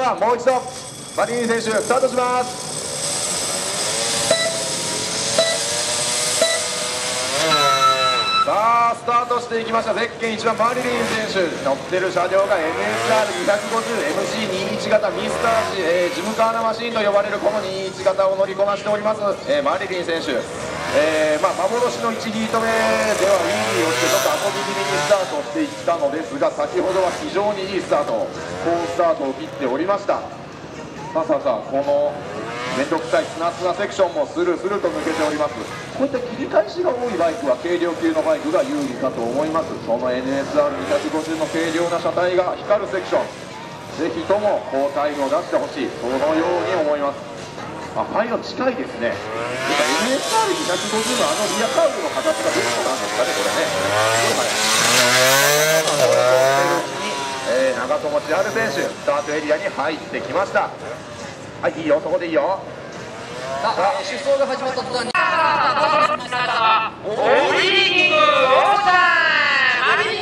さあもう一度マリリン選手スタートします。さあスタートしていきました。ゼッケン1番マリリン選手乗ってる車両が NSR250MC21 型ミスタージムカーナマシンと呼ばれるこの21型を乗りこなしております、マリリン選手、幻の1ヒート目ではウィーリーをしてちょっと遊び気味にスタートしていったのですが、先ほどは非常にいいスタート、好スタートを切っておりました。さあこの面倒くさい砂セクションもスルスルと抜けております。こういった切り返しが多いバイクは軽量級のバイクが有利かと思います。その NSR250 の軽量な車体が光るセクション、ぜひとも好タイムを出してほしい、そのように思います。パイロン近いですね。NSR250 のリアカーブの形がベストなんですかね、これね。長友千春選手、スタートエリアに入ってきました。はい、いいよ、そこでいいよ。 さあ、出走が始まった途端にオリーキングオーシャンマリ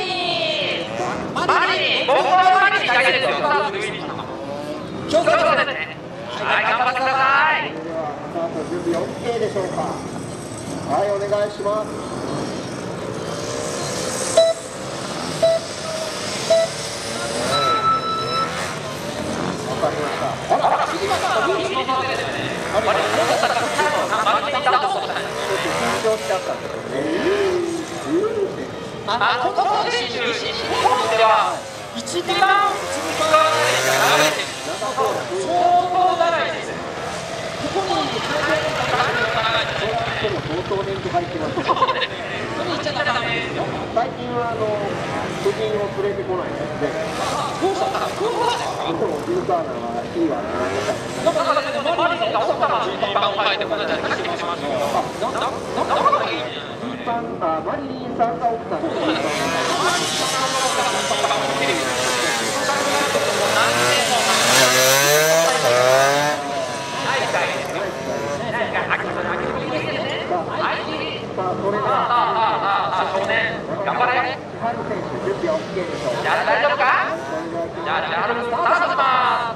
ン僕はマリンだけですよ。 今日からそうですね。はい、頑張ってください。 スタート準備 OK でしょうか。はい、お願いします。わかりました。あら、次また緊張しちゃったんですね。 この選手、西日本では一番相当長いです。 ここに相当年季入ってます。 それ言っちゃダメですよ。 最近は夫人を連れてこないですね。 どうしたんだ。 でもジルカーナはいいわ。 だからマリンが奥様の順番を変えてこないじゃないかって言ってましたよ。 マリリンさんが奥さんです。 少年、頑張れ。じゃあ大丈夫か。じゃあスタートします。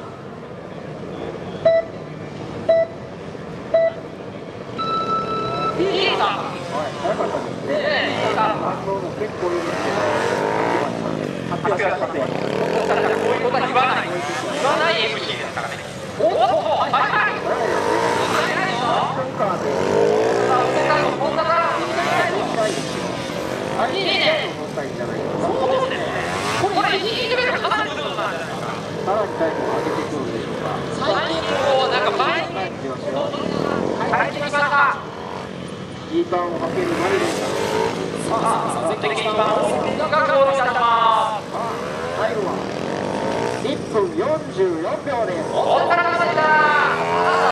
いいさ。 早かったですね。反応も結構いいですけど。 こういうことは言わない MC ですからね。おっと、はいはい。いいね。そうですね。これいいレベルかなりのことなんじゃないですか。 さらにタイムを上げていくんでしょうか。 最近こうなんか前に入ってきました。 キーパーをかけるマリリンさん。 さあ、ゼッケン1番がゴールいたします。 タイムは1分44秒です。 お疲れ様でした。